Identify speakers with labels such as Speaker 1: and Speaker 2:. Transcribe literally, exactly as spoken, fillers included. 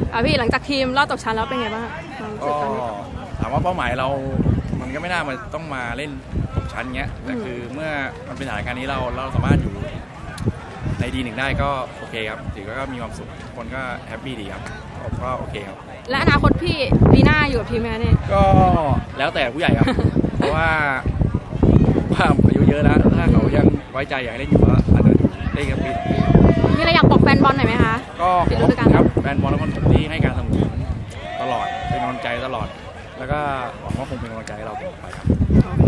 Speaker 1: อ่ะพี่หลังจากทีมรอบตกชั้นแล้วเป็นไงบ้าง
Speaker 2: ก็ถามว่าเป้าหมายเรามันก็ไม่น่ามาต้องมาเล่นตกชั้นเงี้ยแต่คือเมื่อมันเป็นสถานการณ์นี้เราเราสามารถอยู่ในดีหนึ่งได้ก็โอเคครับถือว่าก็มีความสุขคนก็แฮปปี้ดีครับก็โอเคครับ
Speaker 1: และอนาคตพี่ปีหน้าอยู่กับทีมไหมเนี่ย
Speaker 2: ก็แล้วแต่ผู้ใหญ่ครับเพราะว่าว่าอายุเยอะแล้วถ้าเขายังไว้ใจอยากเล่นอยู่ก็อาจจะเล่นกับปี
Speaker 1: มีอะไรอยากบอกแฟนบอลหน่อยไหมคะ
Speaker 2: ก็ขอบคุณครับแฟนบอลและคนที่ให้การสนับสนุนตลอดเป็นกำลังใจตลอดแล้วก็หวังว่าคงเป็นกำลังใจให้เราต่อไปครับ